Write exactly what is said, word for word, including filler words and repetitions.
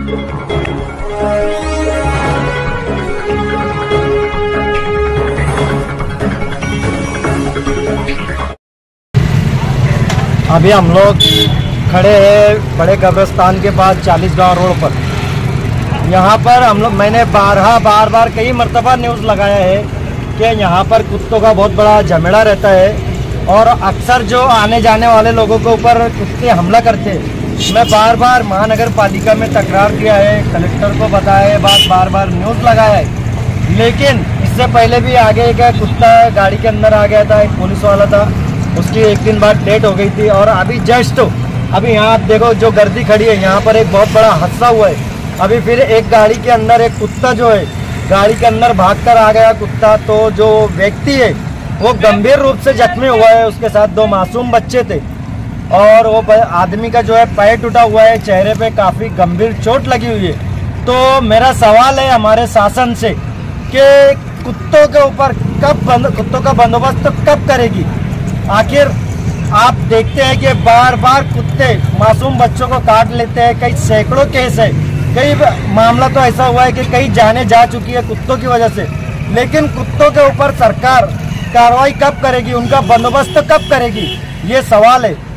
अभी हम लोग खड़े हैं बड़े कब्रिस्तान के पास चालीस गांव रोड पर। यहाँ पर हम लोग मैंने बारहा बार बार कई मरतबा न्यूज़ लगाया है कि यहाँ पर कुत्तों का बहुत बड़ा झमेला रहता है और अक्सर जो आने जाने वाले लोगों के ऊपर कुत्ते हमला करते हैं। मैं बार बार महानगर पालिका में तकरार किया है, कलेक्टर को बताया है, बात बार बार न्यूज़ लगाया है, लेकिन इससे पहले भी आगे एक कुत्ता गाड़ी के अंदर आ गया था, एक पुलिस वाला था, उसकी एक दिन बाद डेट हो गई थी। और अभी जस्ट अभी यहाँ आप देखो जो गर्दी खड़ी है, यहाँ पर एक बहुत बड़ा हादसा हुआ है। अभी फिर एक गाड़ी के अंदर एक कुत्ता जो है गाड़ी के अंदर भागकर आ गया कुत्ता, तो जो व्यक्ति है वो गंभीर रूप से जख्मी हुआ है, उसके साथ दो मासूम बच्चे थे और वो आदमी का जो है पैर टूटा हुआ है, चेहरे पे काफ़ी गंभीर चोट लगी हुई है। तो मेरा सवाल है हमारे शासन से कि कुत्तों के ऊपर कब बंद कुत्तों का बंदोबस्त कब करेगी। आखिर आप देखते हैं कि बार बार कुत्ते मासूम बच्चों को काट लेते हैं, कई सैकड़ों केस है, कई मामला तो ऐसा हुआ है कि कई जाने जा चुकी है कुत्तों की वजह से। लेकिन कुत्तों के ऊपर सरकार कार्रवाई कब करेगी, उनका बंदोबस्त कब करेगी, ये सवाल है।